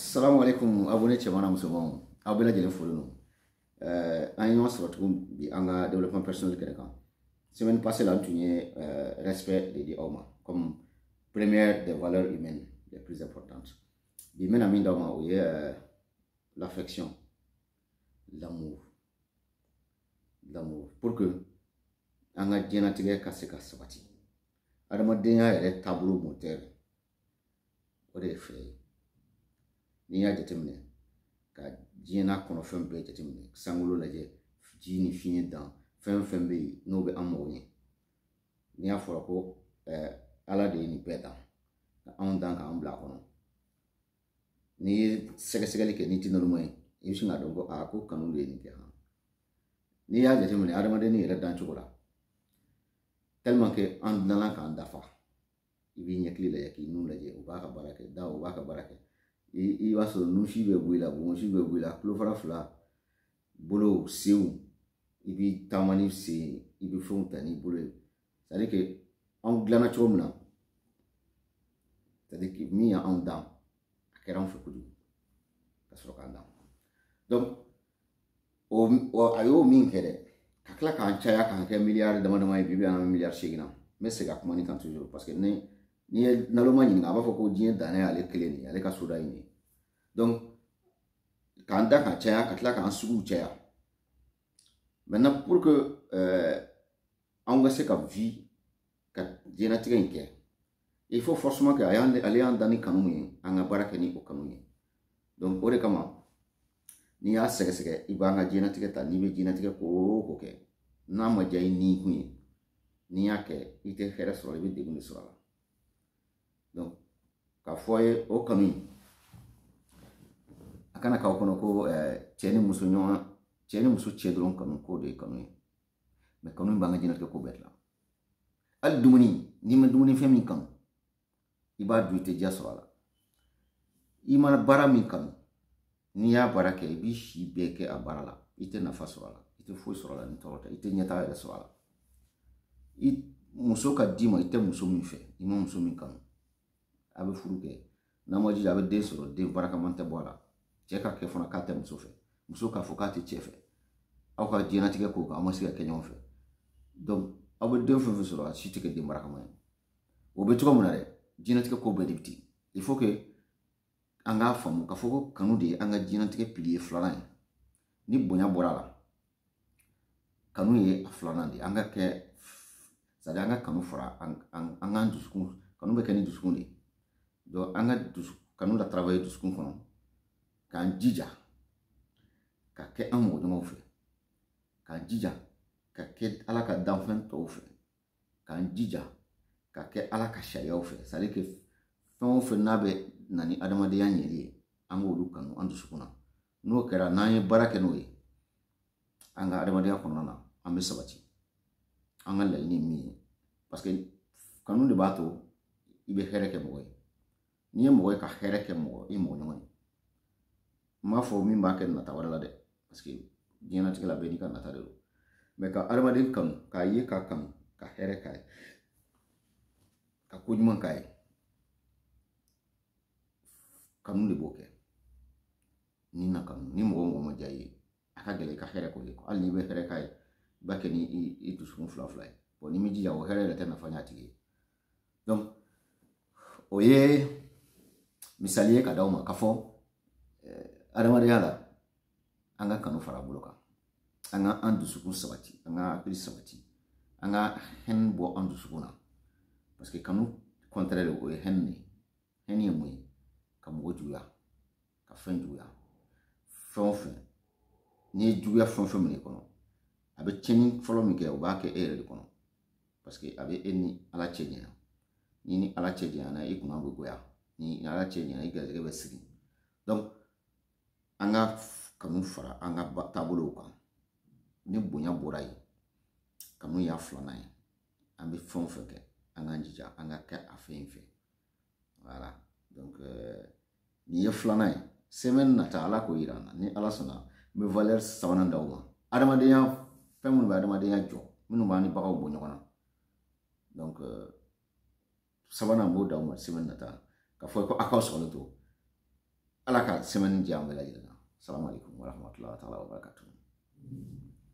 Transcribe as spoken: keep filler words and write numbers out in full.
Assalamu alaikum abonné chamana musulman abela jele folono euh ayons sur bi anga développement personnel quelqu'un semaine passée là tu euh, respect de l'homme comme première des valeurs humaines les plus importantes bi mena min dama ou euh, l'affection, l'amour l'amour pour que anga djena tige kasse kasabati adama denya ere tableau moteur o de fait ni ya jateminɛ ka diɲɛna kɔnɔ fɛn bɛɛ jateminɛ sankolo lajɛ ji ni fiɲɛ dan fɛn fɛn bɛ yen n'o bɛ an mago ɲɛ ni y'a fɔra ko ɛɛ ala de ye nin bɛɛ dan ka anw dan k'an bila a kɔnɔ n'i ye sɛgɛsɛgɛli kɛ n'i ti naloma ye i bɛ sin k'a dɔn ko aa ko kanu de ye nin kɛ han n'i y'a jateminɛ adamadennin yɛrɛ dan cogo la tellement que an dilanna k'an dafa i b'i ɲɛkili lajɛ k'i nun lajɛ o b'a ka baara kɛ da o b'a ka baara kɛ i b'a sɔrɔ nusi bɛ bɔ i la bonsi bɛ bɔ i la tulofara fila bolo sew i bɛ taama ni sen i bɛ fɛnw ta n'i bolo ye c'est à dire que anw dilanna cogo min na c'est à dire que min y'anw dan a kɛra anw fɛ kojugu ka sɔrɔ k'an dan donc o a y'o min kɛ dɛ ka tila k'an caya k'an kɛ miliyari dama dama ye bi bi an bɛ miliyari seegin na n bɛ segin a kuma nin kan toujours parce que ne ni ye naloma ɲininka a b'a fɔ ko diɲɛ dannen ale kelen de ye ale ka soda in ye donc k'an da ka caya ka tila k'an suguw caya maintenant pour que euh, an ka se ka vie ka diɲɛnatigɛ in kɛ il faut forcément que ale y'an dan ni kanu ye an ka baara kɛ ni o kanu ye donc o de kama n'i y'a sɛgɛsɛgɛ i b'an ka diɲɛnatigɛ ta n'i bɛ diɲɛnatigɛ ko o ko kɛ n'a ma diya i ni kun ye n'i y'a kɛ i tɛ hɛrɛ sɔrɔ i bɛ degun de sɔrɔ a la donc k'a fɔ ye o kanu in a kana k'aw kɔnɔ ko cɛ ni muso ɲɔgɔn cɛ ni muso cɛ dɔrɔn kanu k'o de ye kanu ye mais kanu in b'an ka diɲɛnatigɛ ko bɛɛ dilan hali dumuni n'i ma dumuni fɛn min kanu i b'a dun i tɛ diya sɔrɔ a la i mana baara min kanu n'i y'a baara kɛ i b'i si bɛɛ kɛ a baara la i tɛ nafa sɔrɔ a la i tɛ foyi sɔrɔ a la ni tɔɔrɔ tɛ i tɛ ɲɛtaga yɛrɛ sɔrɔ a la i muso ka d'i ma i tɛ muso min fɛ i ma muso min kanu a bɛ furu kɛ n'a ma jija a bɛ den sɔrɔ den barakaman tɛ bɔ a la cɛ ka kɛ fana k'a tɛ muso fɛ muso k'a fɔ k'a tɛ cɛ fɛ aw ka diɲɛnatigɛ ko kan aw ma se ka kɛ ɲɔgɔn fɛ donc aw bɛ den fɛn fɛn sɔrɔ a si tɛ kɛ den barakaman ye o bɛ cogo min na dɛ diɲɛnatigɛ ko bɛɛ de bɛ ten il faut que an k'a faamu k'a fɔ ko kanu de ye an ka diɲɛnatigɛ pilier filanan ye ni bonya bɔra a la kanu ye a filanan de ye an ka kɛ c'est à dire an ka kanu fara an k'an dusukun kanu bɛ kɛ ni dusukun de ye donc an ka dusu kanu la travailler dusukun kɔnɔ k'an jija ka kɛ an mɔgɔ ɲɔgɔnw fɛ k'an jija ka kɛ ala ka danfɛn tɔw fɛ k'an jija ka kɛ ala ka sariyaw fɛ c'est à dire que fɛn o fɛn n'a bɛ na ni adamadenya ɲɛli ye an k'olu kanu an dusukun na n'o kɛra n'an ye baara kɛ n'o ye an ka adamadenya kɔnɔna na an bɛ sabati an ka laɲini ye min ye parce que kanu de b'a to i bɛ hɛrɛ kɛ mɔgɔ ye n'i ye mɔgɔ ye ka hɛrɛ kɛ mɔgɔ i mɔgɔ ɲɔgɔn ye n m'a fɔ min b'a kɛ nata wɛrɛ la dɛ parce que diɲɛnatigɛ la bɛɛ n'i ka nata de don mais ka adamaden kanu k'a ye k'a kanu ka hɛrɛ k'a ye ka koɲuman k'a ye kanu de b'o kɛ ni na kanu ni mɔgɔ mɔgɔ ma diya i ye a ka gɛlɛn i ka hɛrɛ k'o ye hali n'i bɛ hɛrɛ k'a ye i b'a kɛ ni i dusukun fila fila ye bon n'i m'i jija o hɛrɛ yɛrɛ tɛ nafa ɲɛ a tigi ye donc o ye misali ye ka d'aw ma k'a fɔ adamadenya la an ka kanu fara bolo kan an ka an dusukun sabati an ka hakili sabati an ka hɛn bɔ an dusukun na parce que kanu contraire o ye hɛn de ye hɛn ye mun ye ka mɔgɔ juguya ka fɛn juguya fɛn o fɛn n'i ye juguya fɛn o fɛn minɛ i kɔnɔ a bɛ tiɲɛni fɔlɔ min kɛ o b'a kɛ e yɛrɛ de kɔnɔ parce que a bɛ e ni ala cɛ ɲɛna ni ni ala cɛ janyana i kunna bɛ goya ni ala cɛ janyana i garijɛgɛ bɛ sigi donc an ka kanu fara an ka taabolow kan ni bonya bɔra yen kanu y'a filanan ye an bɛ fɛn o fɛn kɛ an k'an jija an ka kɛ a fɛn fɛ voilà donc nin ye filanan ye semaine nata ala k'o yira an na ni ala sɔnna n bɛ valeur sabanan d'aw ma adamadenya fɛn minnu bɛ adamadenya jɔ minnu b'an ni baganw bɔ ɲɔgɔn na donc sabanan b'o d'aw ma semaine nata k'a fɔ ko a k'aw sɔgɔlen to ala ka semaine jam bela jela. Assalamu alaikum wa rahmatullahi wa barakatuh.